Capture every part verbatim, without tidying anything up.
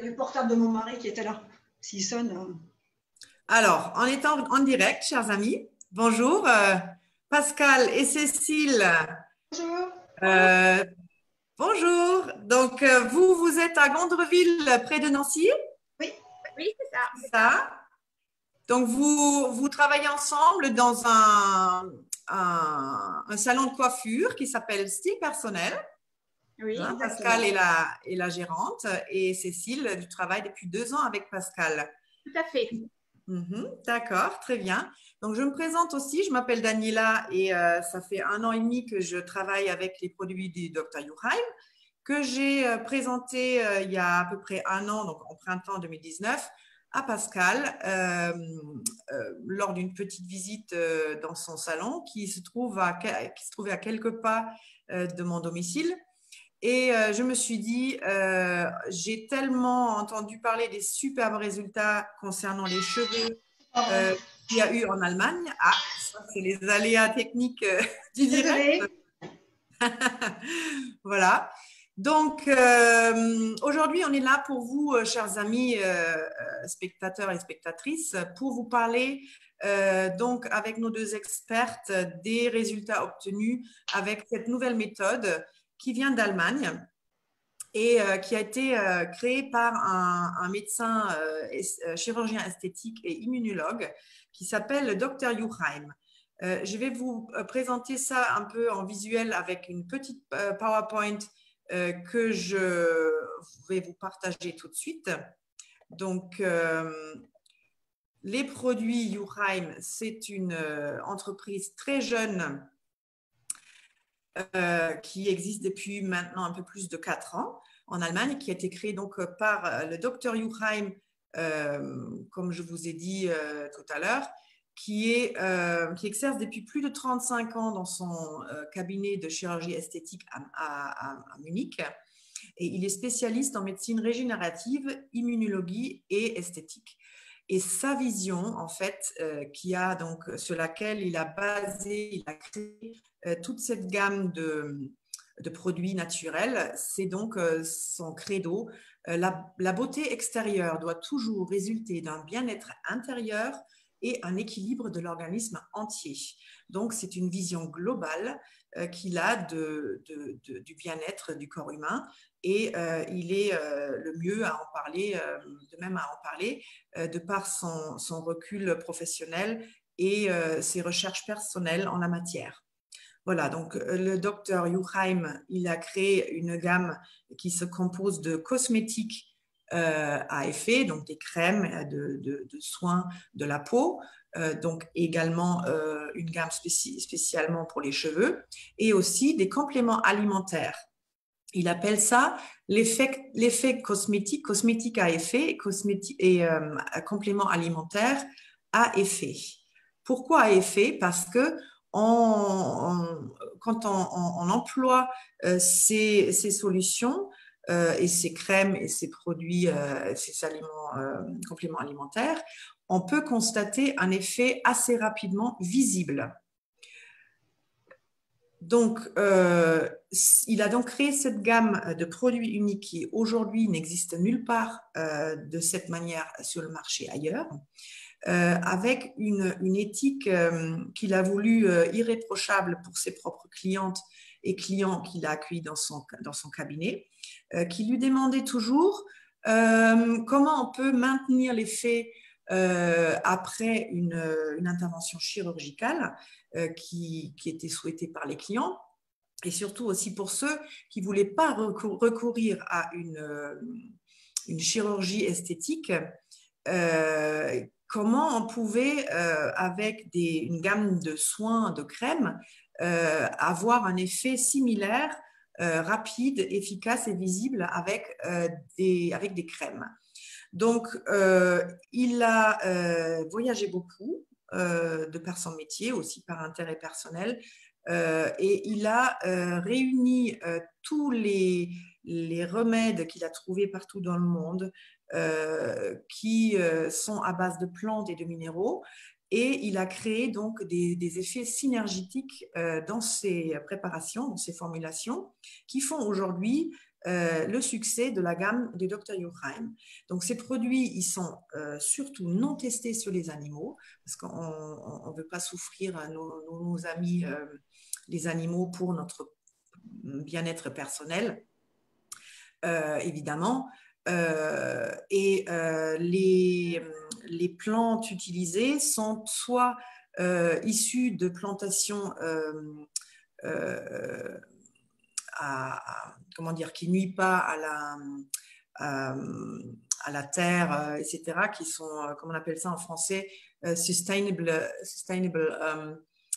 du portable de mon mari qui était là. S'il sonne. Euh... Alors, en étant en direct, chers amis, bonjour euh, Pascal et Cécile. Bonjour. Euh, bonjour. Donc, euh, vous, vous êtes à Gondreville, près de Nancy? Oui. Oui, c'est ça. C'est ça. Donc, vous, vous travaillez ensemble dans un, un, un salon de coiffure qui s'appelle Style Personnel. Oui, Hein, Pascal est la, est la gérante et Cécile du travail depuis deux ans avec Pascal. Tout à fait. Mmh, d'accord, très bien. Donc, je me présente aussi, je m'appelle Daniela et euh, ça fait un an et demi que je travaille avec les produits du docteur Yuhaim, que j'ai euh, présenté euh, il y a à peu près un an, donc en printemps deux mille dix-neuf, à Pascal euh, euh, lors d'une petite visite euh, dans son salon qui se, trouve à, qui se trouvait à quelques pas euh, de mon domicile. Et euh, je me suis dit, euh, j'ai tellement entendu parler des superbes résultats concernant les cheveux euh, qu'il y a eu en Allemagne. Ah, ça, c'est les aléas techniques euh, du direct. Voilà. Donc, euh, aujourd'hui, on est là pour vous, euh, chers amis euh, spectateurs et spectatrices, pour vous parler, euh, donc, avec nos deux expertes, des résultats obtenus avec cette nouvelle méthode qui vient d'Allemagne et euh, qui a été euh, créée par un, un médecin euh, chirurgien esthétique et immunologue qui s'appelle le docteur Yuhaim. Euh, je vais vous présenter ça un peu en visuel avec une petite euh, PowerPoint euh, que je vais vous partager tout de suite. Donc, euh, les produits Yuhaim, c'est une euh, entreprise très jeune Euh, qui existe depuis maintenant un peu plus de quatre ans en Allemagne, qui a été créée donc par le docteur Yuhaim, euh, comme je vous ai dit euh, tout à l'heure, qui, est, euh, qui exerce depuis plus de trente-cinq ans dans son euh, cabinet de chirurgie esthétique à, à, à Munich. Et il est spécialiste en médecine régénérative, immunologie et esthétique. Et sa vision, en fait, euh, qui a donc, sur laquelle il a basé, il a créé euh, toute cette gamme de, de produits naturels, c'est donc euh, son credo. Euh, la, la beauté extérieure doit toujours résulter d'un bien-être intérieur et un équilibre de l'organisme entier. Donc, c'est une vision globale euh, qu'il a de, de, de, du bien-être du corps humain. Et euh, il est euh, le mieux à en parler, euh, de même à en parler, euh, de par son, son recul professionnel et euh, ses recherches personnelles en la matière. Voilà, donc le docteur Yuhaim, il a créé une gamme qui se compose de cosmétiques euh, à effet, donc des crèmes de, de, de soins de la peau, euh, donc également euh, une gamme spéci spécialement pour les cheveux, et aussi des compléments alimentaires. Il appelle ça l'effet cosmétique, cosmétique à effet cosmétique et euh, complément alimentaire à effet. Pourquoi à effet? Parce que on, on, quand on, on, on emploie euh, ces, ces solutions euh, et ces crèmes et ces produits, euh, ces aliments, euh, compléments alimentaires, on peut constater un effet assez rapidement visible. Donc, euh, il a donc créé cette gamme de produits uniques qui aujourd'hui n'existe nulle part euh, de cette manière sur le marché ailleurs, euh, avec une, une éthique euh, qu'il a voulu euh, irréprochable pour ses propres clientes et clients qu'il a accueillis dans son, dans son cabinet, euh, qui lui demandait toujours euh, comment on peut maintenir l'effet euh, après une, une intervention chirurgicale euh, qui, qui était souhaitée par les clients, et surtout aussi pour ceux qui ne voulaient pas recourir à une, une chirurgie esthétique, euh, comment on pouvait, euh, avec des, une gamme de soins, de crèmes, euh, avoir un effet similaire, euh, rapide, efficace et visible avec, euh, des, avec des crèmes. Donc, euh, il a euh, voyagé beaucoup euh, de par son métier, aussi par intérêt personnel, euh, et il a euh, réuni euh, tous les, les remèdes qu'il a trouvés partout dans le monde, euh, qui euh, sont à base de plantes et de minéraux, et il a créé donc des, des effets synergétiques euh, dans ses préparations, dans ses formulations, qui font aujourd'hui euh, le succès de la gamme du docteur Yuchheim. Donc, ces produits, ils sont euh, surtout non testés sur les animaux parce qu'on ne veut pas souffrir nos, nos amis, euh, les animaux, pour notre bien-être personnel, euh, évidemment. Euh, et euh, les, les plantes utilisées sont soit euh, issues de plantations euh, euh, à, à, comment dire, qui nuit pas à la, à, à la terre, et cetera, qui sont, comment on appelle ça en français, uh, sustainable, sustainable um,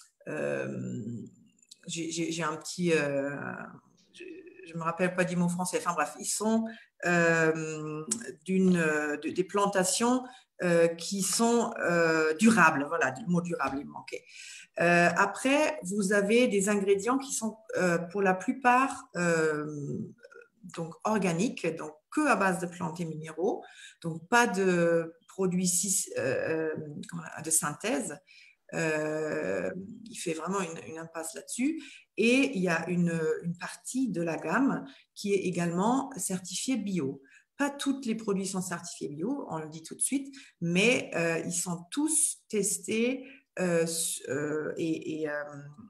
um, j'ai un petit, euh, je ne me rappelle pas du mot français, enfin bref, ils sont euh, d'une, de, des plantations euh, qui sont euh, durables, voilà, le mot durable, il manquait. Euh, après, vous avez des ingrédients qui sont euh, pour la plupart euh, donc organiques, donc que à base de plantes et minéraux, donc pas de produits euh, de synthèse. Euh, il fait vraiment une, une impasse là-dessus. Et il y a une, une partie de la gamme qui est également certifiée bio. Pas tous les produits sont certifiés bio, on le dit tout de suite, mais euh, ils sont tous testés euh, euh, et, et euh,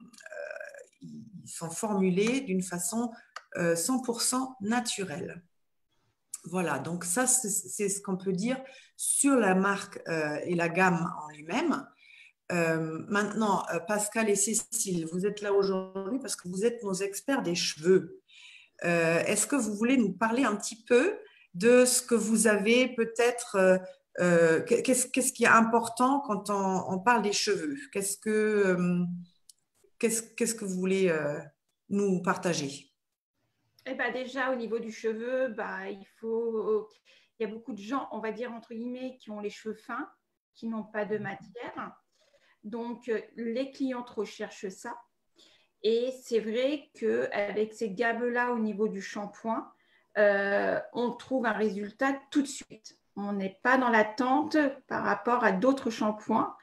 ils sont formulés d'une façon euh, cent pour cent naturelle. Voilà, donc ça, c'est ce qu'on peut dire sur la marque euh, et la gamme en lui-même. Euh, maintenant, Pascal et Cécile, vous êtes là aujourd'hui parce que vous êtes nos experts des cheveux. Euh, Est-ce que vous voulez nous parler un petit peu de ce que vous avez peut-être, euh, euh, qu'est-ce qu'est-ce qui est important quand on, on parle des cheveux? Qu'est-ce que, euh, qu'est-ce, qu'est-ce que vous voulez euh, nous partager? Eh ben déjà, au niveau du cheveu, bah, il faut, il y a beaucoup de gens, on va dire entre guillemets, qui ont les cheveux fins, qui n'ont pas de matière. Donc, les clientes recherchent ça. Et c'est vrai qu'avec ces gammes-là, au niveau du shampoing, euh, on trouve un résultat tout de suite. On n'est pas dans l'attente par rapport à d'autres shampoings.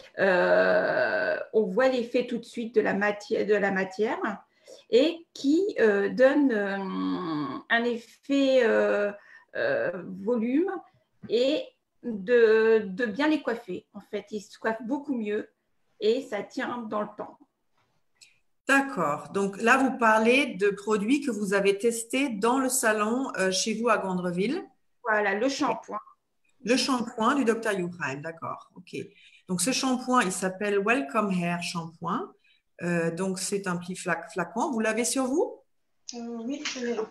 Euh, on voit l'effet tout de suite de la matière, de la matière et qui euh, donne euh, un effet euh, euh, volume et de, de bien les coiffer. En fait, ils se coiffent beaucoup mieux et ça tient dans le temps. D'accord. Donc là, vous parlez de produits que vous avez testés dans le salon euh, chez vous à Gondreville. Voilà, le shampoing. Le shampoing du docteur Yuchheim, d'accord. Ok. Donc ce shampoing, il s'appelle Welcome Hair Shampoing. Euh, donc c'est un petit flacon. Vous l'avez sur vous? euh, Oui, je l'ai là.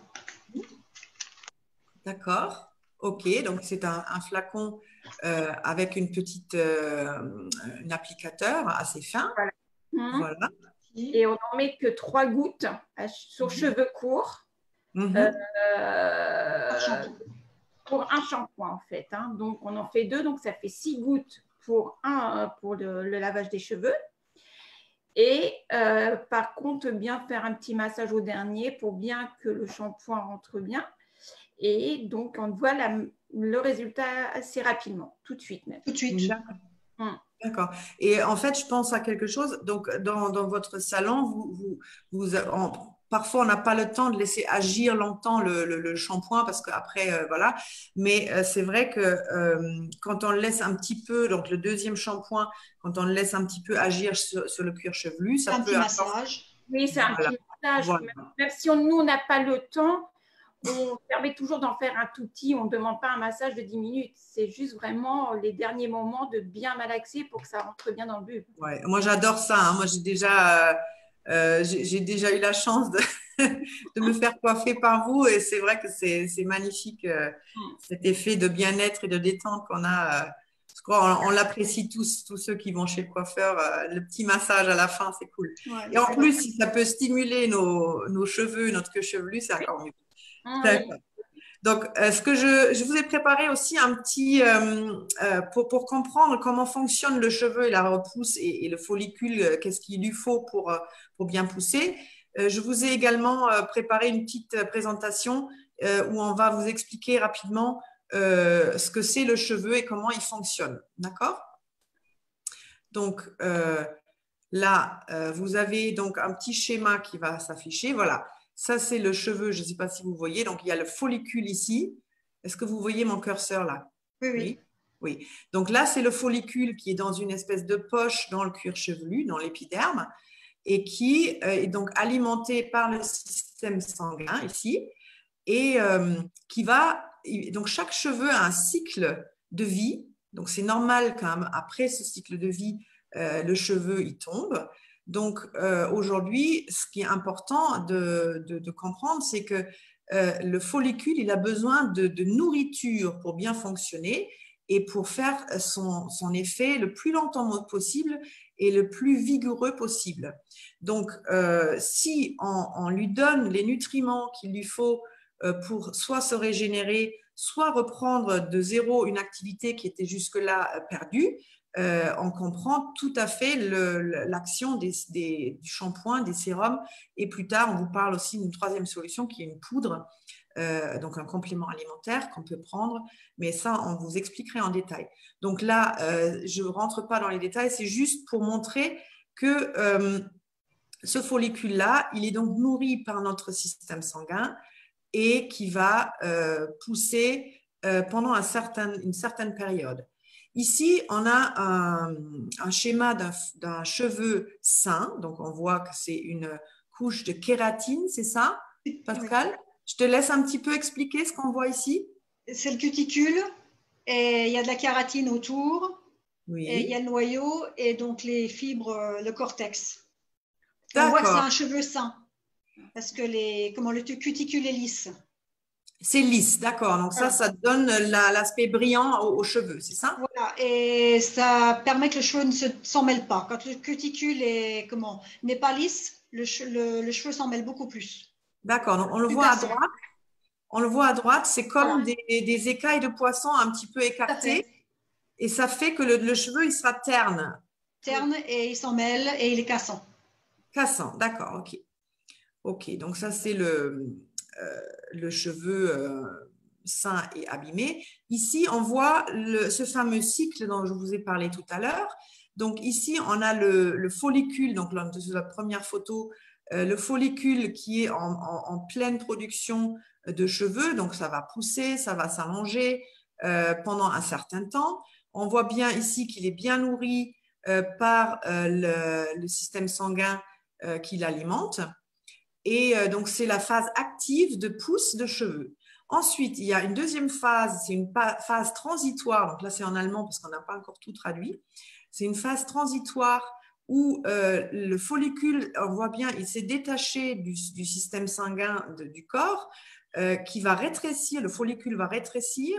D'accord. Ok. Donc c'est un, un flacon euh, avec une petite, euh, un applicateur assez fin. Voilà. Mmh. Voilà. Et on n'en met que trois gouttes sur mmh. cheveux courts. Mmh. Euh, pour un shampoing en fait. Hein. Donc on en fait deux, donc ça fait six gouttes pour, un, pour le, le lavage des cheveux. Et euh, par contre, bien faire un petit massage au dernier pour bien que le shampoing rentre bien. Et donc on voit la, le résultat assez rapidement, tout de suite même. Tout de suite. D'accord. Et en fait, je pense à quelque chose. Donc, dans, dans votre salon, vous, vous, vous en, parfois, on n'a pas le temps de laisser agir longtemps le, le, le shampoing parce qu'après, euh, voilà. Mais euh, c'est vrai que euh, quand on le laisse un petit peu, donc le deuxième shampoing, quand on le laisse un petit peu agir sur, sur le cuir chevelu, ça un peut. Petit massage. Oui, c'est un voilà. petit massage. Voilà. Même, même si on, nous, on n'a pas le temps, on permet toujours d'en faire un tout petit. On ne demande pas un massage de dix minutes. C'est juste vraiment les derniers moments de bien malaxer pour que ça rentre bien dans le bulbe. Ouais, moi, j'adore ça. Hein. Moi, j'ai déjà, euh, j'ai déjà eu la chance de, de me faire coiffer par vous et c'est vrai que c'est magnifique euh, cet effet de bien-être et de détente qu'on a. Euh, je crois on, on l'apprécie tous, tous ceux qui vont chez le coiffeur. Euh, le petit massage à la fin, c'est cool. Ouais, et en plus, si ça peut stimuler nos, nos cheveux, notre queue chevelue, c'est encore mieux. Oui. Donc, euh, ce que je, je vous ai préparé aussi un petit euh, euh, pour, pour comprendre comment fonctionne le cheveu et la repousse et, et le follicule, euh, qu'est-ce qu'il lui faut pour, pour bien pousser. Euh, je vous ai également euh, préparé une petite présentation euh, où on va vous expliquer rapidement euh, ce que c'est le cheveu et comment il fonctionne. D'accord? Donc, euh, là, euh, vous avez donc un petit schéma qui va s'afficher. Voilà. Ça, c'est le cheveu. Je ne sais pas si vous voyez. Donc, il y a le follicule ici. Est-ce que vous voyez mon curseur là? Oui, oui. Oui. Oui. Donc là, c'est le follicule qui est dans une espèce de poche dans le cuir chevelu, dans l'épiderme, et qui est donc alimenté par le système sanguin ici, et euh, qui va… Donc, chaque cheveu a un cycle de vie. Donc, c'est normal quand même, après ce cycle de vie, euh, le cheveu, il tombe. Donc, euh, aujourd'hui, ce qui est important de, de, de comprendre, c'est que euh, le follicule, il a besoin de, de nourriture pour bien fonctionner et pour faire son, son effet le plus longtemps possible et le plus vigoureux possible. Donc, euh, si on, on lui donne les nutriments qu'il lui faut euh, pour soit se régénérer, soit reprendre de zéro une activité qui était jusque-là euh, perdue, euh, on comprend tout à fait l'action des, des, du shampoing, des sérums. Et plus tard, on vous parle aussi d'une troisième solution qui est une poudre, euh, donc un complément alimentaire qu'on peut prendre. Mais ça, on vous expliquerait en détail. Donc là, euh, je ne rentre pas dans les détails, c'est juste pour montrer que euh, ce follicule-là, il est donc nourri par notre système sanguin et qui va euh, pousser euh, pendant un certain, une certaine période. Ici, on a un, un schéma d'un cheveu sain. Donc, on voit que c'est une couche de kératine, c'est ça, Pascal? Oui. Je te laisse un petit peu expliquer ce qu'on voit ici. C'est le cuticule et il y a de la kératine autour. Oui. Et il y a le noyau et donc les fibres, le cortex. On voit que c'est un cheveu sain parce que les, comment, le cuticule est lisse. C'est lisse, d'accord. Donc voilà. ça, ça donne l'aspect brillant aux, aux cheveux, c'est ça? Voilà, et ça permet que le cheveu ne s'en mêle pas. Quand le cuticule est, comment, n'est pas lisse, le, le, le cheveu s'en mêle beaucoup plus. D'accord, donc on le voit à droite. On le voit à droite, c'est comme voilà. des, des écailles de poisson un petit peu écartées. Et ça fait que le, le cheveu, il sera terne. Terne et il s'en mêle et il est cassant. Cassant, d'accord, ok. Ok, donc ça, c'est le… Euh, le cheveu euh, sain et abîmé. Ici, on voit le, ce fameux cycle dont je vous ai parlé tout à l'heure. Donc ici, on a le, le follicule, donc là, sur la première photo, euh, le follicule qui est en, en, en pleine production de cheveux, donc ça va pousser, ça va s'allonger euh, pendant un certain temps. On voit bien ici qu'il est bien nourri euh, par euh, le, le système sanguin euh, qui l'alimente. Et donc, c'est la phase active de pousse de cheveux. Ensuite, il y a une deuxième phase, c'est une phase transitoire. Donc là, c'est en allemand parce qu'on n'a pas encore tout traduit. C'est une phase transitoire où euh, le follicule, on voit bien, il s'est détaché du, du système sanguin de, du corps euh, qui va rétrécir, le follicule va rétrécir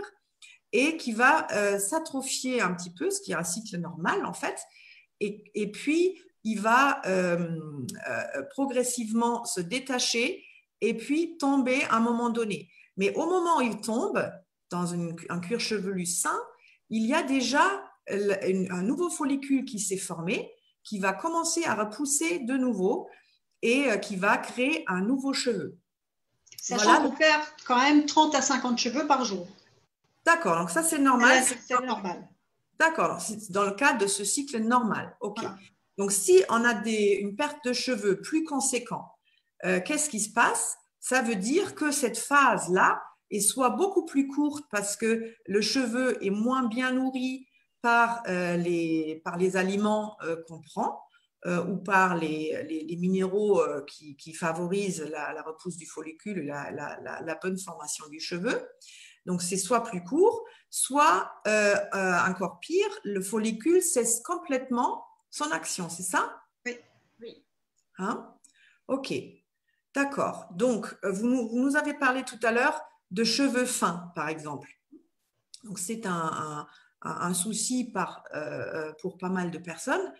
et qui va euh, s'atrophier un petit peu, ce qui est un cycle normal en fait. Et, et puis, il va euh, euh, progressivement se détacher et puis tomber à un moment donné. Mais au moment où il tombe, dans une, un cuir chevelu sain, il y a déjà une, un nouveau follicule qui s'est formé, qui va commencer à repousser de nouveau et euh, qui va créer un nouveau cheveu. Sachant voilà. qu'on perd quand même trente à cinquante cheveux par jour. D'accord, donc ça c'est normal. C'est normal. D'accord, c'est dans le cadre de ce cycle normal. Ok. Voilà. Donc, si on a des, une perte de cheveux plus conséquente, euh, qu'est-ce qui se passe? Ça veut dire que cette phase-là est soit beaucoup plus courte parce que le cheveu est moins bien nourri par, euh, les, par les aliments euh, qu'on prend euh, ou par les, les, les minéraux euh, qui, qui favorisent la, la repousse du follicule, la, la, la, la bonne formation du cheveu. Donc, c'est soit plus court, soit euh, euh, encore pire, le follicule cesse complètement son action, c'est ça? Oui. Oui. Hein? Ok, d'accord. Donc, vous nous, vous nous avez parlé tout à l'heure de cheveux fins, par exemple. Donc, c'est un, un, un souci par, euh, pour pas mal de personnes.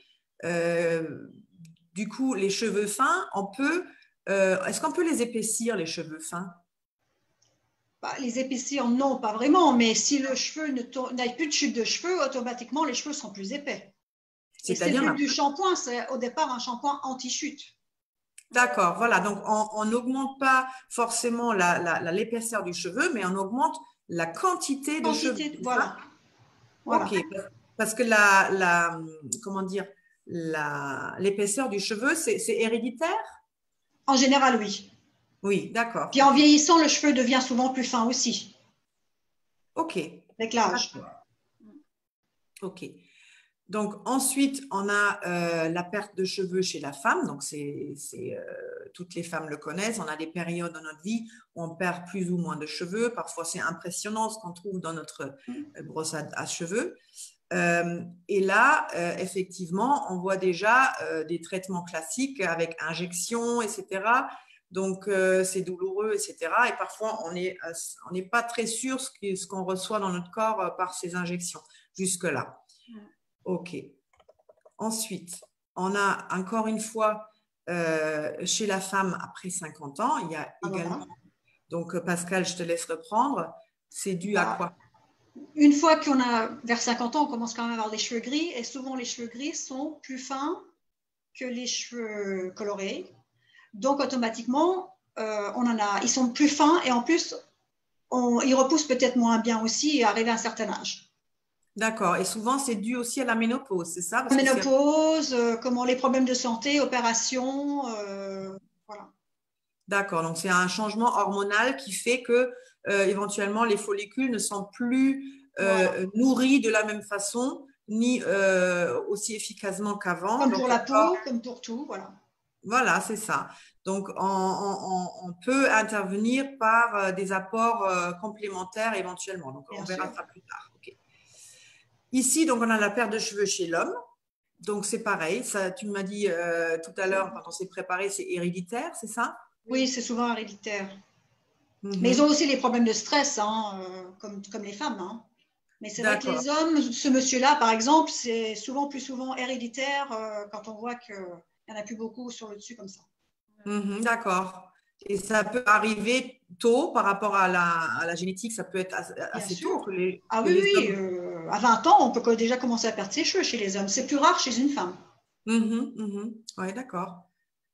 Euh, du coup, les cheveux fins, on peut… Euh, est-ce qu'on peut les épaissir, les cheveux fins? Bah, les épaissir, non, pas vraiment. Mais si le cheveu n'a plus de chute de cheveux, automatiquement, les cheveux seront plus épais. C'est le but du shampoing, c'est au départ un shampoing anti-chute. D'accord, voilà. Donc, on n'augmente pas forcément l'épaisseur la, la, du cheveu, mais on augmente la quantité de quantité, cheveux. Voilà. voilà. Ok, parce que la, la comment dire, l'épaisseur du cheveu, c'est héréditaire? En général, oui. Oui, d'accord. Puis en vieillissant, le cheveu devient souvent plus fin aussi. Ok. Avec l'âge. Ok. Donc, ensuite, on a euh, la perte de cheveux chez la femme. Donc, c'est, c'est, euh, toutes les femmes le connaissent. On a des périodes dans notre vie où on perd plus ou moins de cheveux. Parfois, c'est impressionnant ce qu'on trouve dans notre euh, brosse à, à cheveux. Euh, et là, euh, effectivement, on voit déjà euh, des traitements classiques avec injection, et cetera. Donc, euh, c'est douloureux, et cetera. Et parfois, on n'est euh, on n'est pas très sûr ce, qui, ce qu'on reçoit dans notre corps euh, par ces injections jusque-là. Ok. Ensuite, on a encore une fois euh, chez la femme après cinquante ans, il y a également, voilà. Donc Pascal, je te laisse reprendre, c'est dû bah, à quoi? Une fois qu'on a vers cinquante ans, on commence quand même à avoir des cheveux gris et souvent les cheveux gris sont plus fins que les cheveux colorés. Donc automatiquement, euh, on en a, ils sont plus fins et en plus, on, ils repoussent peut-être moins bien aussi arrivé à un certain âge. D'accord. Et souvent, c'est dû aussi à la ménopause, c'est ça? La ménopause, euh, comment les problèmes de santé, opérations, euh, voilà. D'accord. Donc, c'est un changement hormonal qui fait que, euh, éventuellement, les follicules ne sont plus euh, voilà. nourris de la même façon, ni euh, aussi efficacement qu'avant. Comme pour la peau, comme pour tout, voilà. Voilà, c'est ça. Donc, on, on, on peut intervenir par des apports euh, complémentaires éventuellement. Donc, Bien on verra sûr. Ça plus tard. Okay. Ici, donc, on a la perte de cheveux chez l'homme. Donc, c'est pareil. Ça, tu m'as dit euh, tout à l'heure, quand on s'est préparé, c'est héréditaire, c'est ça? Oui, c'est souvent héréditaire. Mm-hmm. Mais ils ont aussi les problèmes de stress, hein, euh, comme, comme les femmes. Hein. Mais c'est vrai que les hommes, ce monsieur-là, par exemple, c'est souvent plus souvent héréditaire euh, quand on voit qu'il n'y en a plus beaucoup sur le dessus comme ça. Mm-hmm, d'accord. Et ça peut arriver tôt par rapport à la, à la génétique, ça peut être assez, assez tôt que les Ah que oui, les oui. hommes... Euh, à vingt ans, on peut déjà commencer à perdre ses cheveux chez les hommes. C'est plus rare chez une femme. Mm-hmm, mm-hmm. Oui, d'accord.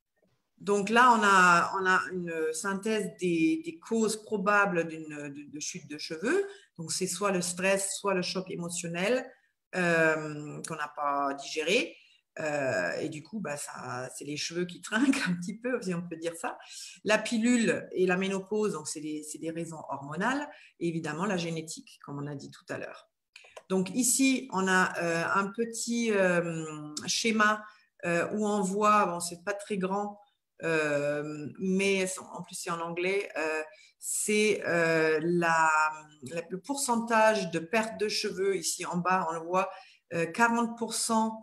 Donc là, on a, on a une synthèse des, des causes probables d'une de, de chute de cheveux. Donc, c'est soit le stress, soit le choc émotionnel euh, qu'on n'a pas digéré. Euh, et du coup, bah, c'est les cheveux qui trinquent un petit peu, si on peut dire ça. La pilule et la ménopause, donc c'est des, des raisons hormonales. Et évidemment, la génétique, comme on a dit tout à l'heure. Donc ici, on a euh, un petit euh, schéma euh, où on voit, bon, c'est pas très grand, Euh, mais en plus c'est en anglais, euh, c'est euh, la, la, le pourcentage de perte de cheveux. Ici en bas, on le voit, euh, quarante pour cent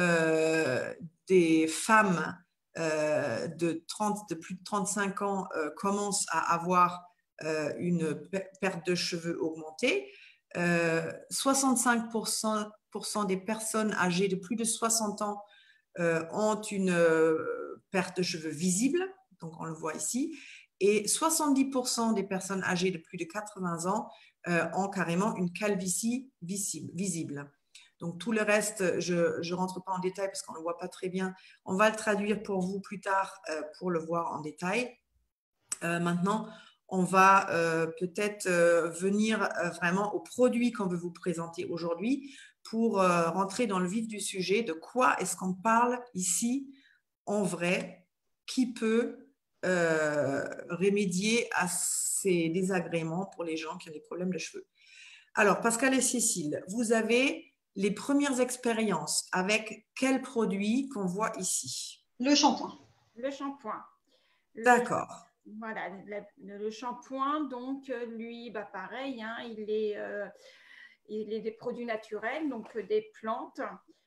euh, des femmes euh, de, trente, de plus de trente-cinq ans euh, commencent à avoir euh, une perte de cheveux augmentée. Euh, soixante-cinq pour cent, pour cent des personnes âgées de plus de soixante ans euh, ont une euh, perte de cheveux visible, donc on le voit ici, et soixante-dix pour cent des personnes âgées de plus de quatre-vingts ans euh, ont carrément une calvitie visible. visible. Donc tout le reste, je ne rentre pas en détail parce qu'on ne le voit pas très bien. On va le traduire pour vous plus tard euh, pour le voir en détail. Euh, maintenant, on va euh, peut-être euh, venir euh, vraiment aux produits qu'on veut vous présenter aujourd'hui pour euh, rentrer dans le vif du sujet. De quoi est-ce qu'on parle ici en vrai, qui peut euh, remédier à ces désagréments pour les gens qui ont des problèmes de cheveux. Alors, Pascal et Cécile, vous avez les premières expériences avec quel produit qu'on voit ici? Le shampoing. Le shampoing. D'accord. Voilà, le, le shampoing, donc lui, bah pareil, hein, il, est, euh, il est des produits naturels, donc des plantes.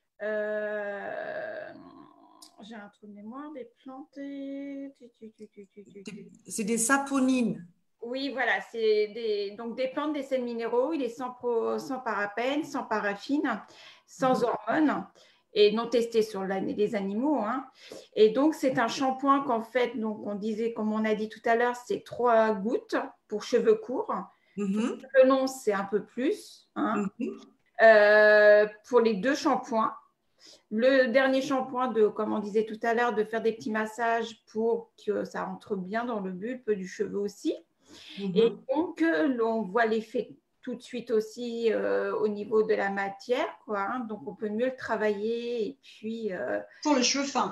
Euh, J'ai un trou de mémoire, des plantes. Et... C'est des saponines. Oui, voilà, c'est des, donc des plantes, des sels minéraux. Il est sans, pro, sans parabènes, sans paraffine, sans hormones et non testé sur la, les animaux. Hein. Et donc, c'est un shampoing qu'en fait, donc, on disait, comme on a dit tout à l'heure, c'est trois gouttes pour cheveux courts. Mm-hmm. Pour cheveux longs, c'est un peu plus. Hein. Mm-hmm. Euh, pour les deux shampoings. Le dernier shampoing, de, comme on disait tout à l'heure, de faire des petits massages pour que ça rentre bien dans le bulbe du cheveu aussi. Mm-hmm. Et donc, on voit l'effet tout de suite aussi euh, au niveau de la matière, quoi. Hein. Donc, on peut mieux le travailler. Et puis, euh, pour les cheveux fins.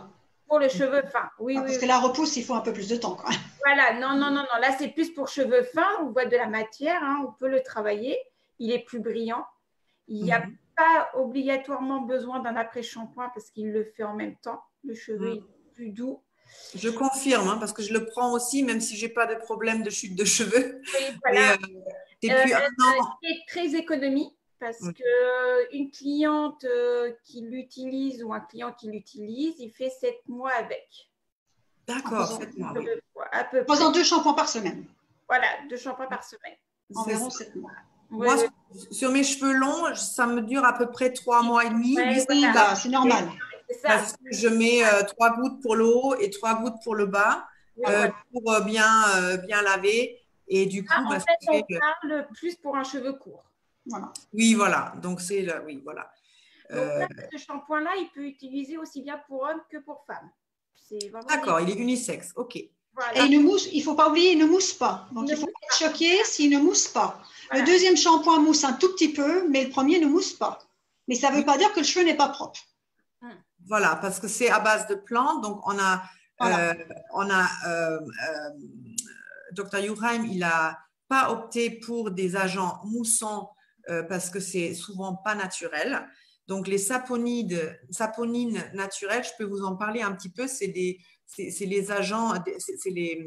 pour le cheveu fin. Oui, ah, oui. Parce oui. que la repousse, il faut un peu plus de temps quand même. Voilà, non, non, non, non. Là, c'est plus pour cheveux fins. On voit de la matière, hein, on peut le travailler. Il est plus brillant. Il n'y a mm-hmm. pas obligatoirement besoin d'un après-shampoing parce qu'il le fait en même temps. Le cheveu mm. est plus doux. Je confirme, hein, parce que je le prends aussi, même si je n'ai pas de problème de chute de cheveux. Oui, voilà. Mais, euh, depuis euh, un an. Il est très économique parce oui. qu'une cliente euh, qui l'utilise ou un client qui l'utilise, il fait sept mois avec. D'accord, sept mois. Oui. À peu près. Faisant deux shampoings par semaine. Voilà, deux shampoings par semaine. Environ sept mois. Moi, ouais. sur mes cheveux longs, ça me dure à peu près trois mois et demi. Ouais, voilà. Bah, c'est normal. C'est ça. Parce que je mets euh, trois gouttes pour le haut et trois gouttes pour le bas oui, euh, voilà. pour euh, bien, euh, bien laver. Et du coup, ah, bah, en fait, on fait... parle plus pour un cheveu court. Voilà. Oui, voilà. Donc, c'est le... oui, voilà. Donc, là, ce shampoing-là, il peut utiliser aussi bien pour hommes que pour femmes. D'accord, il est unisexe. OK. Voilà. Et il ne mousse, il ne faut pas oublier, il ne mousse pas. Donc, il, il faut être choqué s'il ne mousse pas. Voilà. Le deuxième shampoing mousse un tout petit peu, mais le premier ne mousse pas. Mais ça ne veut oui. pas dire que le cheveu n'est pas propre. Voilà, parce que c'est à base de plantes. Donc, on a, voilà. euh, on a euh, euh, docteur Yuhaim, il n'a pas opté pour des agents moussants euh, parce que c'est souvent pas naturel. Donc, les saponides, saponines naturelles, je peux vous en parler un petit peu. C'est des, c'est les agents, c'est les,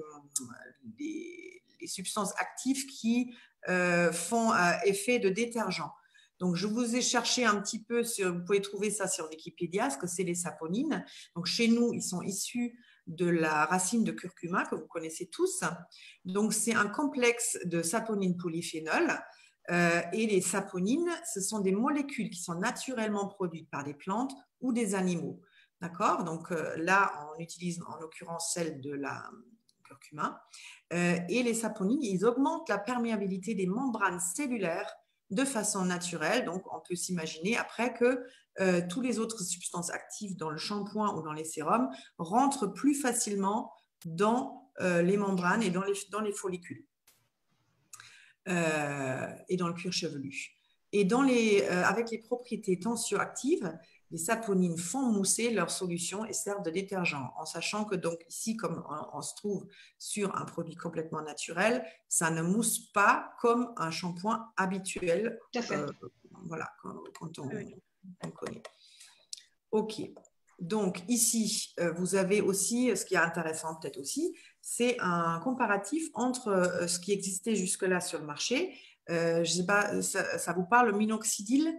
les, les substances actives qui euh, font euh, effet de détergent. Donc, je vous ai cherché un petit peu, sur, vous pouvez trouver ça sur Wikipédia, ce que c'est les saponines. Donc, chez nous, ils sont issus de la racine de curcuma que vous connaissez tous. Donc, c'est un complexe de saponine polyphénol. Euh, et les saponines, ce sont des molécules qui sont naturellement produites par des plantes ou des animaux. D'accord? Donc, euh, là, on utilise en l'occurrence celle de la curcuma. Euh, et les saponines, ils augmentent la perméabilité des membranes cellulaires de façon naturelle. Donc, on peut s'imaginer après que euh, tous les autres substances actives dans le shampoing ou dans les sérums rentrent plus facilement dans euh, les membranes et dans les, dans les follicules euh, et dans le cuir chevelu. Et dans les, euh, avec les propriétés tensioactives, les saponines font mousser leur solution et servent de détergent, en sachant que donc ici, comme on, on se trouve sur un produit complètement naturel, ça ne mousse pas comme un shampoing habituel. Tout à fait. Euh, voilà, quand, quand on, on connaît. OK. Donc ici, euh, vous avez aussi, ce qui est intéressant peut-être aussi, c'est un comparatif entre euh, ce qui existait jusque-là sur le marché. Euh, je ne sais pas, ça, ça vous parle, le minoxidil?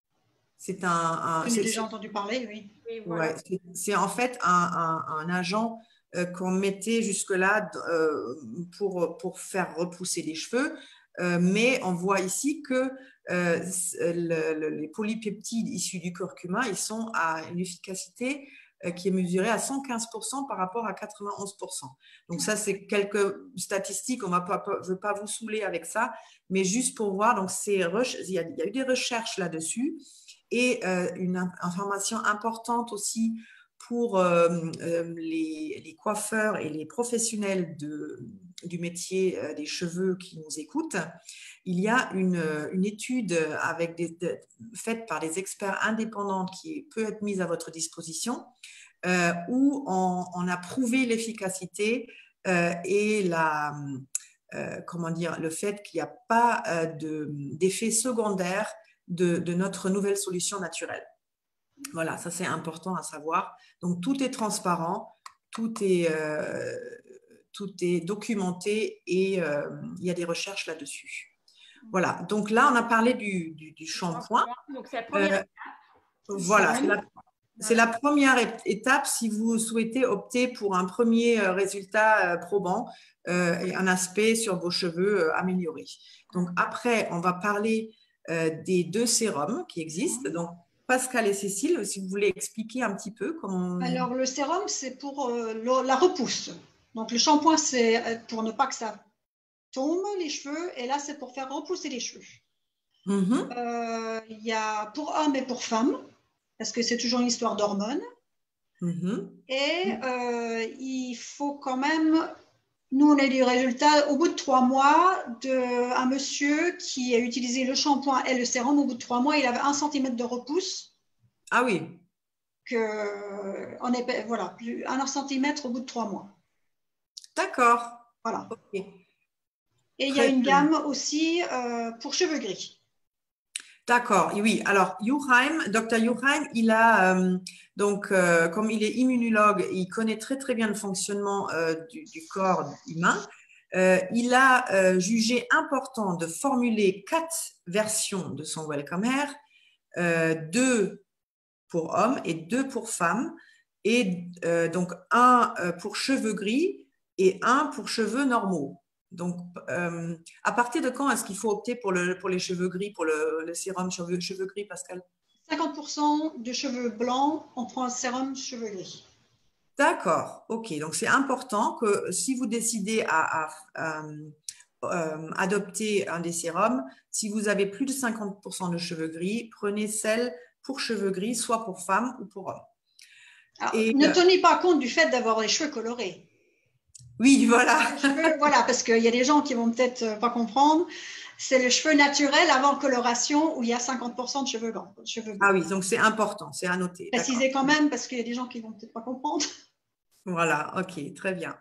C'est un, un j'ai déjà entendu parler, oui. oui voilà. Ouais, c'est en fait un, un, un agent euh, qu'on mettait jusque-là euh, pour, pour faire repousser les cheveux, euh, mais on voit ici que euh, le, le, les polypeptides issus du curcuma, ils sont à une efficacité euh, qui est mesurée à cent quinze pour cent par rapport à quatre-vingt-onze pour cent. Donc ça, c'est quelques statistiques, on ne veut pas vous saouler avec ça, mais juste pour voir, donc il y a, il y a eu des recherches là-dessus. Et euh, une information importante aussi pour euh, euh, les, les coiffeurs et les professionnels de, du métier euh, des cheveux qui nous écoutent. Il y a une, une étude avec des, de, faite par des experts indépendants qui peut être mise à votre disposition euh, où on, on a prouvé l'efficacité euh, et la, euh, comment dire, le fait qu'il n'y a pas euh, d'effet secondaire De, de notre nouvelle solution naturelle. Voilà, ça c'est important à savoir. Donc tout est transparent, tout est, euh, tout est documenté et euh, il y a des recherches là-dessus. Voilà, donc là on a parlé du, du, du shampoing. Donc c'est la première étape. Euh, voilà, c'est la, c'est la première étape si vous souhaitez opter pour un premier résultat probant euh, et un aspect sur vos cheveux amélioré. Donc après, on va parler Euh, des deux sérums qui existent. Donc, Pascal et Cécile, si vous voulez expliquer un petit peu comment… Alors, le sérum, c'est pour euh, le, la repousse. Donc, le shampoing, c'est pour ne pas que ça tombe, les cheveux. Et là, c'est pour faire repousser les cheveux. Mm-hmm. euh, il y a pour hommes et pour femmes, parce que c'est toujours une histoire d'hormones. Mm-hmm. Et euh, il faut quand même… Nous, on a eu des résultats au bout de trois mois d'un monsieur qui a utilisé le shampoing et le sérum. Au bout de trois mois, il avait un centimètre de repousse. Ah oui. que on est, voilà, un centimètre au bout de trois mois. D'accord. Voilà. Okay. Et il y a une gamme aussi euh, pour cheveux gris. D'accord, oui. Alors, Juchheim, docteur Juchheim, il a, euh, donc, euh, comme il est immunologue, il connaît très, très bien le fonctionnement euh, du, du corps humain. Euh, il a euh, jugé important de formuler quatre versions de son Welcome Hair, euh, deux pour hommes et deux pour femmes, et euh, donc un pour cheveux gris et un pour cheveux normaux. Donc, euh, à partir de quand est-ce qu'il faut opter pour, le, pour les cheveux gris, pour le, le sérum cheveux, cheveux gris, Pascal? cinquante pour cent de cheveux blancs, on prend un sérum cheveux gris. D'accord, ok. Donc, c'est important que si vous décidez à, à, à euh, adopter un des sérums, si vous avez plus de cinquante pour cent de cheveux gris, prenez celle pour cheveux gris, soit pour femmes ou pour hommes. Alors, Et, ne tenez pas compte du fait d'avoir les cheveux colorés. Oui, voilà. Cheveux, voilà, parce qu'il y a des gens qui vont peut-être pas comprendre. C'est le cheveu naturel avant coloration où il y a cinquante pour cent de cheveux blancs. Cheveux blancs. Ah oui, donc c'est important, c'est à noter. Précisez quand même parce qu'il y a des gens qui vont peut-être pas comprendre. Voilà, ok, très bien.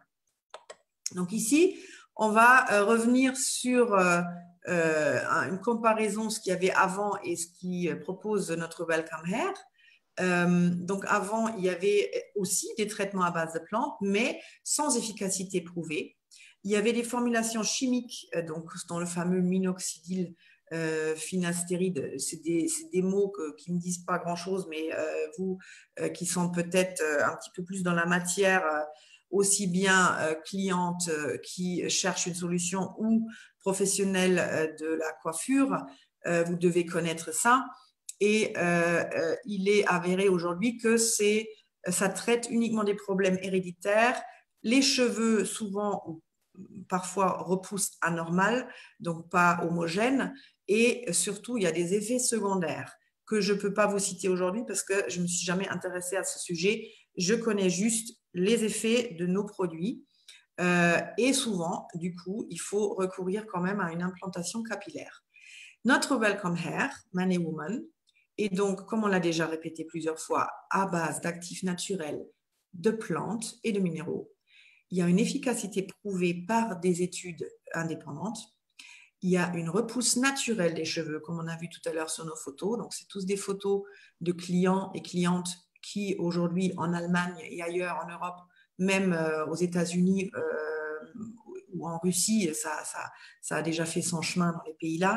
Donc ici, on va euh, revenir sur euh, euh, une comparaison, ce qu'il y avait avant et ce qui propose notre Welcome Hair. Euh, donc avant, il y avait aussi des traitements à base de plantes, mais sans efficacité prouvée. Il y avait des formulations chimiques, donc dans le fameux minoxidil, euh, finastéride. C'est des, des mots que, qui ne me disent pas grand-chose, mais euh, vous euh, qui sont peut-être euh, un petit peu plus dans la matière, euh, aussi bien euh, clientes euh, qui cherchent une solution ou professionnels euh, de la coiffure, euh, vous devez connaître ça. Et euh, euh, il est avéré aujourd'hui que c'est, ça traite uniquement des problèmes héréditaires. Les cheveux, souvent, ou parfois, repoussent anormal, donc pas homogènes. Et surtout, il y a des effets secondaires que je ne peux pas vous citer aujourd'hui parce que je ne me suis jamais intéressée à ce sujet. Je connais juste les effets de nos produits. Euh, et souvent, du coup, il faut recourir quand même à une implantation capillaire. Notre Welcome Hair, Man and Woman, et donc, comme on l'a déjà répété plusieurs fois, à base d'actifs naturels, de plantes et de minéraux. Il y a une efficacité prouvée par des études indépendantes. Il y a une repousse naturelle des cheveux, comme on a vu tout à l'heure sur nos photos. Donc, c'est tous des photos de clients et clientes qui, aujourd'hui, en Allemagne et ailleurs en Europe, même euh, aux États-Unis euh, ou en Russie, ça, ça, ça a déjà fait son chemin dans les pays-là,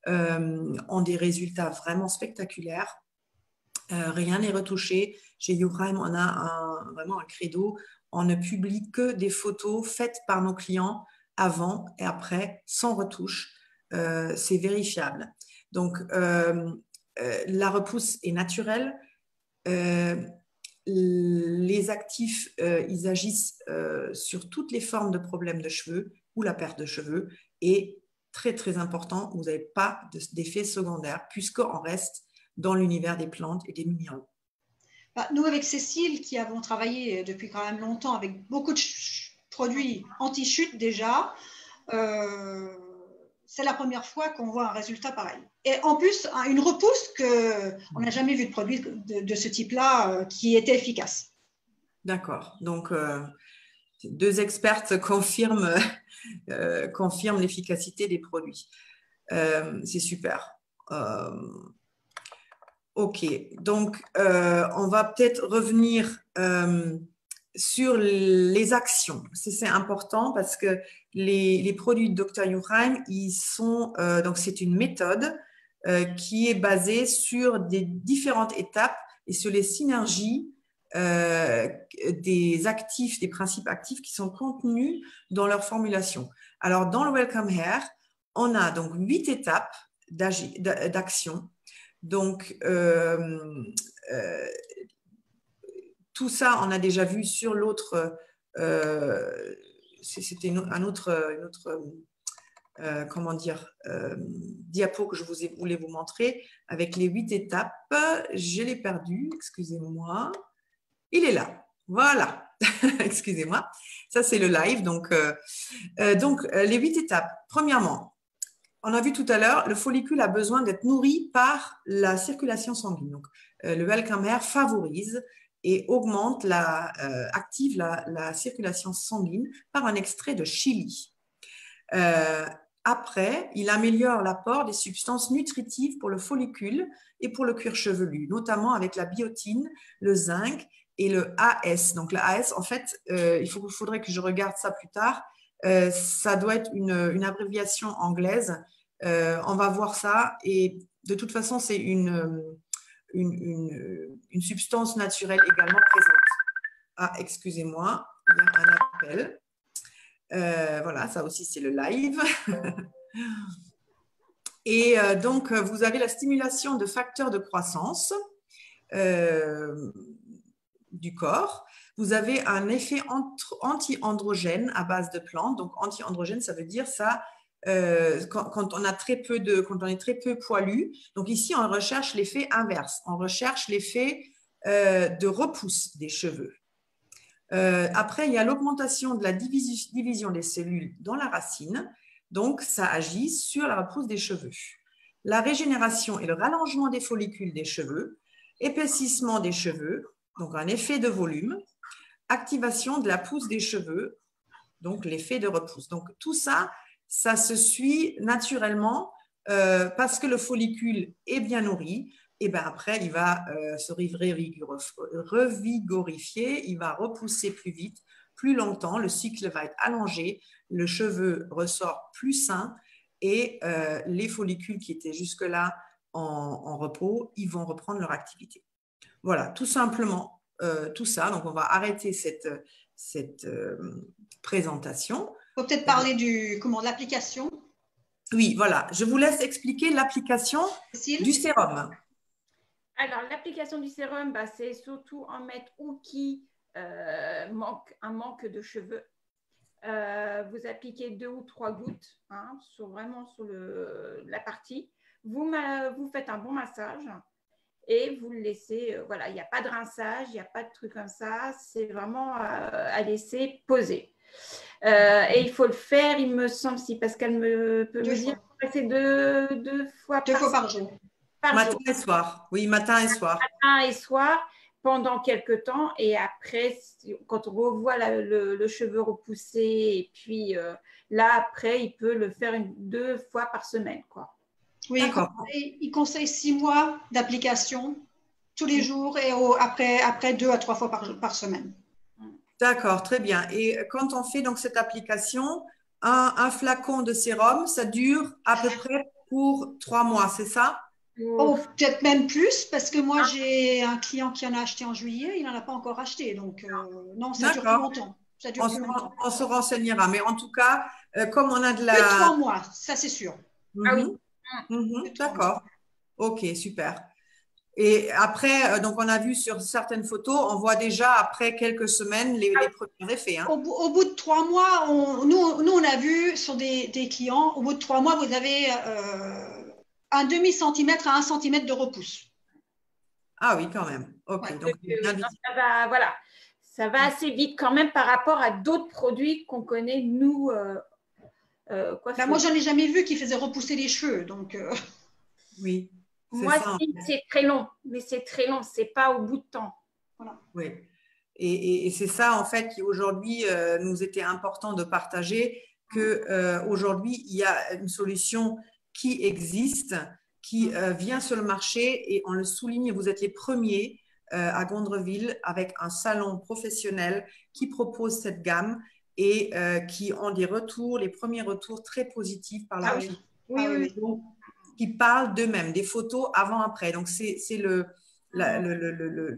Euh, ont des résultats vraiment spectaculaires. Euh, rien n'est retouché. Chez Juchheim, on a un, vraiment un credo. On ne publie que des photos faites par nos clients avant et après, sans retouche. Euh, c'est vérifiable. Donc, euh, euh, la repousse est naturelle. Euh, les actifs, euh, ils agissent euh, sur toutes les formes de problèmes de cheveux ou la perte de cheveux et très, très important, vous n'avez pas d'effet secondaire puisqu'on reste dans l'univers des plantes et des minéraux. Bah, nous, avec Cécile, qui avons travaillé depuis quand même longtemps avec beaucoup de produits anti-chute déjà, euh, c'est la première fois qu'on voit un résultat pareil. Et en plus, une repousse qu'on n'a jamais vu de produit de, de ce type-là euh, qui était efficace. D'accord. Donc, euh, deux expertes confirment, euh, confirment l'efficacité des produits. Euh, c'est super. Euh, ok. Donc, euh, on va peut-être revenir euh, sur les actions. C'est important parce que les, les produits de docteur Juchheim, ils sont, euh, donc c'est une méthode euh, qui est basée sur des différentes étapes et sur les synergies euh, des actifs, des principes actifs qui sont contenus dans leur formulation. Alors, dans le Welcome Hair, on a donc huit étapes d'action. Donc, euh, euh, tout ça, on a déjà vu sur l'autre, euh, c'était un autre, une autre euh, comment dire, euh, diapo que je vous ai, voulais vous montrer avec les huit étapes. Je l'ai perdu, excusez-moi. Il est là, voilà, excusez-moi. Ça, c'est le live. Donc, euh, euh, donc les huit étapes. Premièrement, on a vu tout à l'heure, le follicule a besoin d'être nourri par la circulation sanguine. Donc, euh, le Welcome Air favorise et augmente, la, euh, active la, la circulation sanguine par un extrait de chili. Euh, après, il améliore l'apport des substances nutritives pour le follicule et pour le cuir chevelu, notamment avec la biotine, le zinc et le A S. Donc, le A S, en fait, euh, il faut, faudrait que je regarde ça plus tard. Euh, ça doit être une, une abréviation anglaise. Euh, on va voir ça. Et de toute façon, c'est une, une, une, une substance naturelle également présente. Ah, excusez-moi, il y a un appel. Euh, voilà, ça aussi, c'est le live. Et euh, donc, vous avez la stimulation de facteurs de croissance euh, du corps. Vous avez un effet anti-androgène à base de plantes. Donc, anti-androgène, ça veut dire ça euh, quand, quand on a très peu de, quand on est très peu poilu. Donc, ici, on recherche l'effet inverse. On recherche l'effet euh, de repousse des cheveux. Euh, après, il y a l'augmentation de la division des cellules dans la racine. Donc, ça agit sur la repousse des cheveux. La régénération et le rallongement des follicules des cheveux, épaississement des cheveux, donc un effet de volume, activation de la pousse des cheveux, donc l'effet de repousse. Donc, tout ça, ça se suit naturellement euh, parce que le follicule est bien nourri. Et bien après, il va euh, se revigorifier, il va repousser plus vite, plus longtemps, le cycle va être allongé, le cheveu ressort plus sain et euh, les follicules qui étaient jusque-là en, en repos, ils vont reprendre leur activité. Voilà, tout simplement, euh, tout ça. Donc, on va arrêter cette, cette euh, présentation. Il faut peut-être parler du, comment, de l'application. Oui, voilà. Je vous laisse expliquer l'application du sérum. Alors, l'application du sérum, bah, c'est surtout en mettre ou qui euh, manque un manque de cheveux. Euh, vous appliquez deux ou trois gouttes, hein, sur, vraiment sur le, la partie. Vous, vous faites un bon massage et vous le laissez. Euh, voilà, il n'y a pas de rinçage, il n'y a pas de truc comme ça. C'est vraiment euh, à laisser poser. Euh, et il faut le faire, il me semble, si Pascal me, peut deux me fois. dire, c'est deux, deux fois deux par, fois par jour. Par matin jour. et soir. Oui, matin et soir. Matin et soir pendant quelques temps. Et après, quand on revoit la, le, le cheveu repoussé, et puis euh, là, après, il peut le faire une, deux fois par semaine, quoi. Oui, il conseille, il conseille six mois d'application tous les jours et au, après, après deux à trois fois par, par semaine. D'accord, très bien. Et quand on fait donc cette application, un, un flacon de sérum, ça dure à peu près pour trois mois, c'est ça? Oh, peut-être même plus, parce que moi, j'ai un client qui en a acheté en juillet, il n'en a pas encore acheté. Donc, euh, non, ça dure plus longtemps. Ça dure on, plus se, longtemps. on se renseignera. Mais en tout cas, euh, comme on a de la… Plus de trois mois, ça c'est sûr. Mm-hmm. Ah oui. Mm-hmm. D'accord. Ok, super. Et après, donc on a vu sur certaines photos, on voit déjà après quelques semaines les, les premiers effets. Hein. Au, au bout de trois mois, on, nous, nous, on a vu sur des, des clients, au bout de trois mois, vous avez euh, un demi-centimètre à un centimètre de repousse. Ah oui, quand même. Ok. Ouais, donc, euh, non, ça va, voilà. Ça va assez vite quand même par rapport à d'autres produits qu'on connaît, nous, euh, euh, ben, moi, j'en ai jamais vu qui faisait repousser les cheveux. Donc, euh... oui. Moi, si, c'est très long, mais c'est très long, c'est pas au bout de temps. Voilà. Oui. Et, et, et c'est ça, en fait, qui aujourd'hui euh, nous était important de partager, qu'aujourd'hui, euh, il y a une solution qui existe, qui euh, vient sur le marché, et on le souligne, vous êtes les premiers euh, à Gondreville avec un salon professionnel qui propose cette gamme et euh, qui ont des retours, les premiers retours très positifs par la ah, suite. Oui, oui, oui. Donc, qui parlent d'eux-mêmes, des photos avant-après. Donc, c'est le, l'effet le, le, le,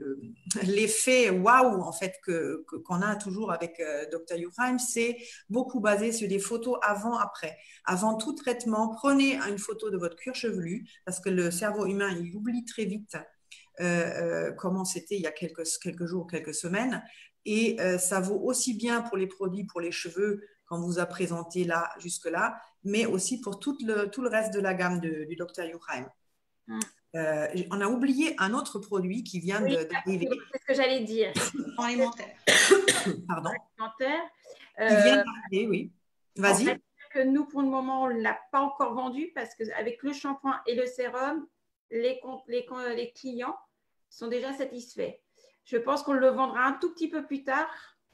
le, waouh, en fait, que, que, qu'on a toujours avec euh, docteur Yuchheim, c'est beaucoup basé sur des photos avant-après. Avant tout traitement, prenez une photo de votre cuir chevelu, parce que le cerveau humain, il oublie très vite euh, euh, comment c'était il y a quelques, quelques jours, quelques semaines. Et euh, ça vaut aussi bien pour les produits, pour les cheveux, qu'on vous a présenté là, jusque-là, mais aussi pour tout le, tout le reste de la gamme de, du docteur Yuchheim. Mm. Euh, on a oublié un autre produit qui vient oui, d'arriver. C'est ce que j'allais dire. Alimentaire. Pardon. Alimentaire. Euh, qui vient d'arriver, oui. Vas-y. En fait, que nous, pour le moment, on ne l'a pas encore vendu parce qu'avec le shampoing et le sérum, les, les, les clients sont déjà satisfaits. Je pense qu'on le vendra un tout petit peu plus tard.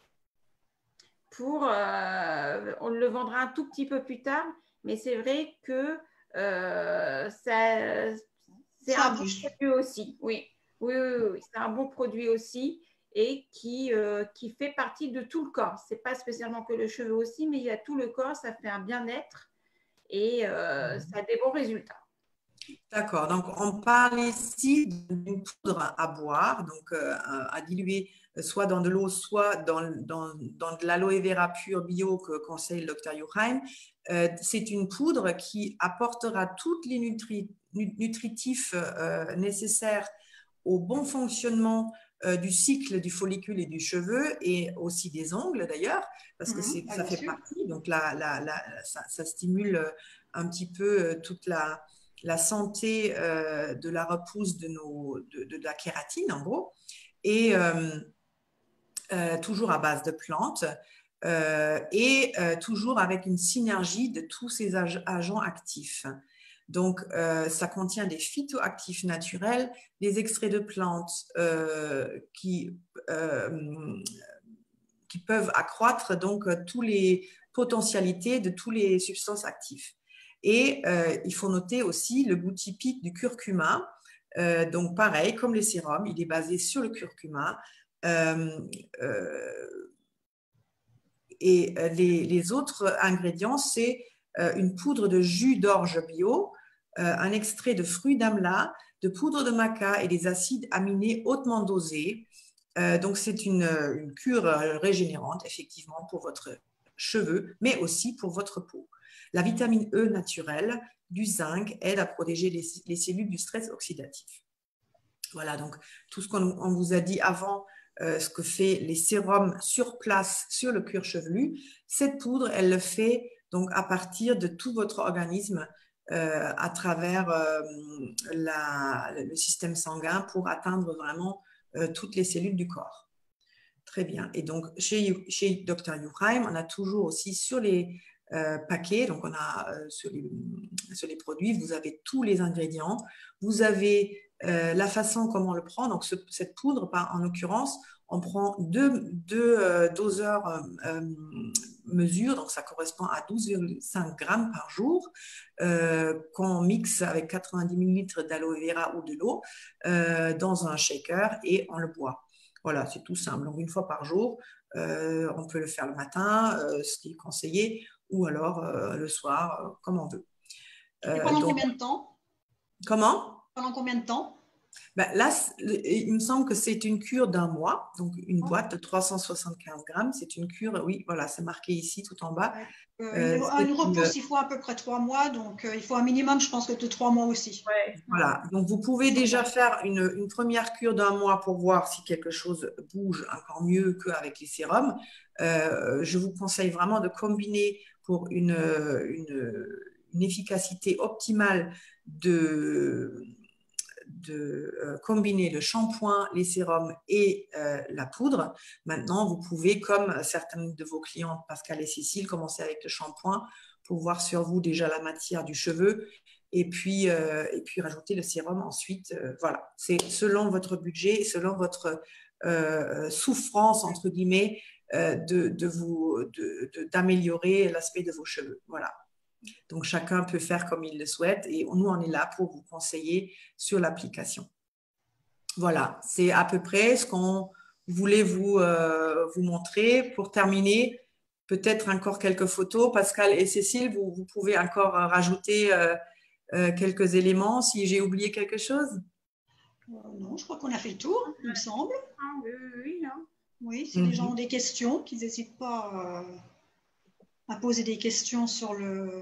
Pour, euh, on le vendra un tout petit peu plus tard, mais c'est vrai que euh, ça, c'est un bon produit aussi. Oui, oui, oui, oui. C'est un bon produit aussi et qui, euh, qui fait partie de tout le corps. Ce n'est pas spécialement que le cheveu aussi, mais il y a tout le corps, ça fait un bien-être et euh, ça a des bons résultats. D'accord, donc on parle ici d'une poudre à boire, donc euh, à diluer soit dans de l'eau, soit dans, dans, dans de l'aloe vera pur bio que conseille le docteur Juchheim. Euh, c'est une poudre qui apportera tous les nutri nutritifs euh, nécessaires au bon fonctionnement euh, du cycle du follicule et du cheveu et aussi des ongles d'ailleurs, parce que mmh, ça fait sûr. partie, donc la, la, la, ça, ça stimule un petit peu toute la la santé euh, de la repousse de, nos, de, de, de la kératine, en gros, et euh, euh, toujours à base de plantes, euh, et euh, toujours avec une synergie de tous ces ag agents actifs. Donc, euh, ça contient des phytoactifs naturels, des extraits de plantes euh, qui, euh, qui peuvent accroître donc tous les potentialités de toutes les substances actives. Et euh, il faut noter aussi le goût typique du curcuma. Euh, donc, pareil, comme les sérums, il est basé sur le curcuma. Euh, euh, et les, les autres ingrédients, c'est euh, une poudre de jus d'orge bio, euh, un extrait de fruits d'amla, de poudre de maca et des acides aminés hautement dosés. Euh, donc, c'est une, une cure régénérante, effectivement, pour votre cheveux, mais aussi pour votre peau. La vitamine E naturelle du zinc aide à protéger les, les cellules du stress oxydatif. Voilà, donc tout ce qu'on vous a dit avant, euh, ce que fait les sérums sur place sur le cuir chevelu, cette poudre, elle le fait donc à partir de tout votre organisme euh, à travers euh, la, le système sanguin pour atteindre vraiment euh, toutes les cellules du corps. Très bien. Et donc, chez, chez docteur Juchheim, on a toujours aussi sur les euh, paquets, donc on a euh, sur, les, sur les produits, vous avez tous les ingrédients, vous avez euh, la façon comment on le prend. Donc, ce, cette poudre, en l'occurrence, on prend deux, deux euh, doseurs euh, euh, mesure, donc ça correspond à douze virgule cinq grammes par jour, euh, qu'on mixe avec quatre-vingt-dix millilitres d'aloe vera ou de l'eau euh, dans un shaker et on le boit. Voilà, c'est tout simple. Donc, une fois par jour, euh, on peut le faire le matin, euh, ce qui est conseillé, ou alors euh, le soir, euh, comme on veut. Euh, Et pendant donc, combien de temps? Comment? Pendant combien de temps? Ben là, il me semble que c'est une cure d'un mois, donc une boîte de trois cent soixante-quinze grammes. C'est une cure, oui, voilà, c'est marqué ici tout en bas. Euh, euh, une, une repousse, une... il faut à peu près trois mois, donc euh, il faut un minimum, je pense, que de trois mois aussi. Ouais. Voilà, donc vous pouvez déjà faire une, une première cure d'un mois pour voir si quelque chose bouge encore mieux qu'avec les sérums. Euh, je vous conseille vraiment de combiner pour une, une, une efficacité optimale de... de euh, combiner le shampoing, les sérums et euh, la poudre. Maintenant, vous pouvez, comme certaines de vos clientes, Pascal et Cécile, commencer avec le shampoing pour voir sur vous déjà la matière du cheveu et puis, euh, et puis rajouter le sérum ensuite. Euh, voilà, c'est selon votre budget, selon votre euh, souffrance, entre guillemets, euh, de, de vous, de, de, d'améliorer l'aspect de vos cheveux. Voilà. Donc, chacun peut faire comme il le souhaite et nous, on est là pour vous conseiller sur l'application. Voilà, c'est à peu près ce qu'on voulait vous, euh, vous montrer. Pour terminer, peut-être encore quelques photos. Pascal et Cécile, vous, vous pouvez encore rajouter euh, euh, quelques éléments si j'ai oublié quelque chose? euh, Non, je crois qu'on a fait le tour, il me semble. Ah, oui, oui, non. Oui, si mm-hmm. les gens ont des questions, qu'ils n'hésitent pas euh, à poser des questions sur le,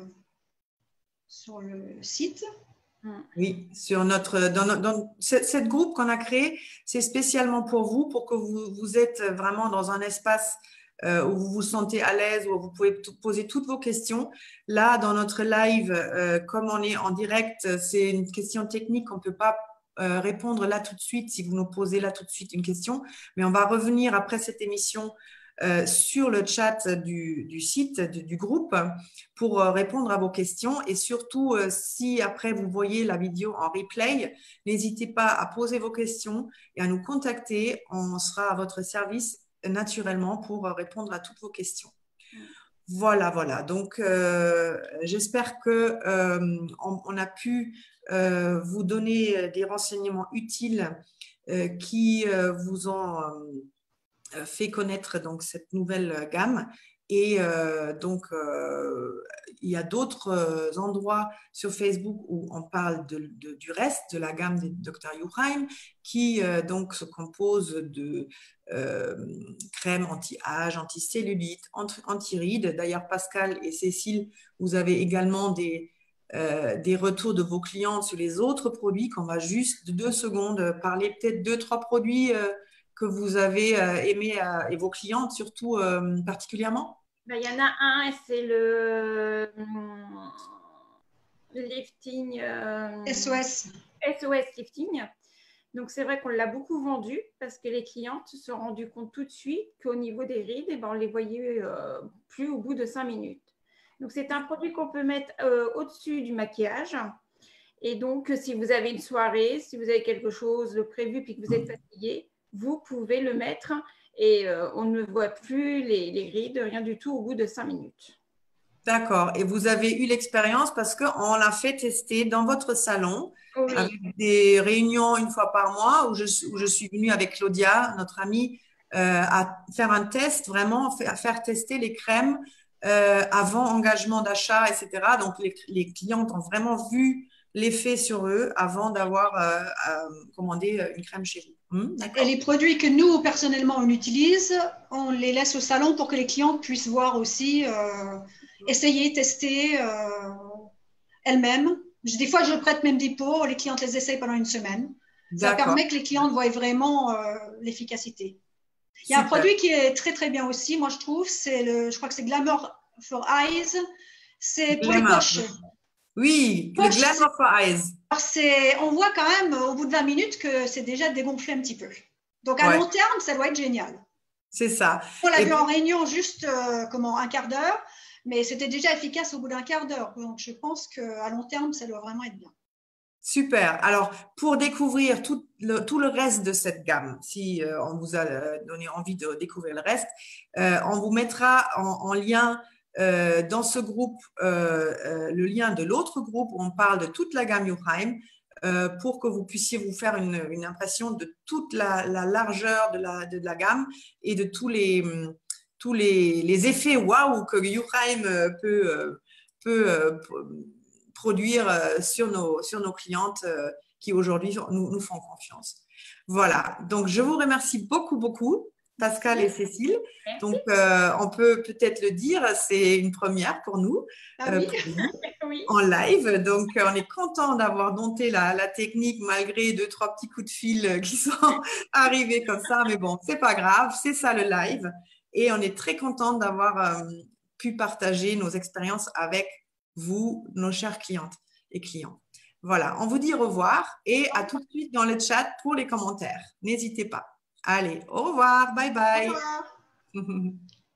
sur le site. Oui, sur notre, dans, notre, dans cette, cette groupe qu'on a créé, c'est spécialement pour vous, pour que vous, vous êtes vraiment dans un espace euh, où vous vous sentez à l'aise, où vous pouvez poser toutes vos questions. Là, dans notre live, euh, comme on est en direct, c'est une question technique, on ne peut pas euh, répondre là tout de suite si vous nous posez là tout de suite une question, mais on va revenir après cette émission euh, sur le chat du, du site, du, du groupe, pour euh, répondre à vos questions. Et surtout, euh, si après vous voyez la vidéo en replay, n'hésitez pas à poser vos questions et à nous contacter. On sera à votre service naturellement pour euh, répondre à toutes vos questions. Voilà, voilà. Donc, euh, j'espère que euh, on, on a pu euh, vous donner des renseignements utiles euh, qui euh, vous ont euh, fait connaître donc cette nouvelle gamme. Et euh, donc, euh, il y a d'autres euh, endroits sur Facebook où on parle de, de, du reste de la gamme des docteur Yuhaim, qui euh, donc se compose de euh, crème anti-âge, anti-cellulite, anti-rides. D'ailleurs, Pascal et Cécile, vous avez également des, euh, des retours de vos clients sur les autres produits qu'on va juste de deux secondes parler, peut-être deux, trois produits euh, que vous avez euh, aimés euh, et vos clientes surtout euh, particulièrement. Ben, il y en a un, c'est le, le lifting euh, S O S. S O S lifting. Donc, c'est vrai qu'on l'a beaucoup vendu parce que les clientes se sont rendues compte tout de suite qu'au niveau des rides, eh ben, on les voyait euh, plus au bout de cinq minutes. Donc, c'est un produit qu'on peut mettre euh, au-dessus du maquillage. Et donc, si vous avez une soirée, si vous avez quelque chose de prévu puis que vous êtes fatigué, vous pouvez le mettre et euh, on ne voit plus les, les rides, rien du tout au bout de cinq minutes. D'accord. Et vous avez eu l'expérience parce qu'on l'a fait tester dans votre salon, oui, avec des réunions une fois par mois où je, où je suis venue avec Claudia, notre amie, euh, à faire un test, vraiment à faire tester les crèmes euh, avant engagement d'achat, et cetera. Donc, les, les clientes ont vraiment vu l'effet sur eux avant d'avoir euh, euh, commandé une crème chez vous. Hum, et les produits que nous, personnellement, on utilise, on les laisse au salon pour que les clientes puissent voir aussi, euh, essayer, tester euh, elles-mêmes. Des fois, je prête même des pots, les clientes les essayent pendant une semaine. Ça permet que les clientes voient vraiment euh, l'efficacité. Il y a un produit qui est très, très bien aussi, moi, je trouve, c'est le, je crois que c'est Glamour for Eyes. C'est pour Glamour. Les poches. Oui, poche, le Glamour for Eyes. On voit quand même au bout de vingt minutes que c'est déjà dégonflé un petit peu. Donc, à ouais. long terme, ça doit être génial. C'est ça. On l'a vu en réunion juste euh, comment, un quart d'heure, mais c'était déjà efficace au bout d'un quart d'heure. Donc, je pense qu'à long terme, ça doit vraiment être bien. Super. Alors, pour découvrir tout le, tout le reste de cette gamme, si euh, on vous a donné envie de découvrir le reste, euh, on vous mettra en, en lien euh, dans ce groupe euh, euh, le lien de l'autre groupe où on parle de toute la gamme Yuhaim euh, pour que vous puissiez vous faire une, une impression de toute la, la largeur de la, de la gamme et de tous les, tous les, les effets waouh que Yuhaim peut, peut produire sur nos, sur nos clientes qui aujourd'hui nous, nous font confiance. Voilà, donc je vous remercie beaucoup, beaucoup, Pascal et Cécile. Merci. Donc, euh, on peut peut-être le dire, c'est une première pour nous, ah oui. euh, pour nous oui. en live. Donc, on est content d'avoir dompté la, la technique malgré deux, trois petits coups de fil qui sont arrivés comme ça. Mais bon, c'est pas grave, c'est ça le live. Et on est très content d'avoir euh, pu partager nos expériences avec vous, nos chères clientes et clients. Voilà, on vous dit au revoir et à tout de suite dans le chat pour les commentaires. N'hésitez pas. Allez, au revoir, bye bye. Au revoir.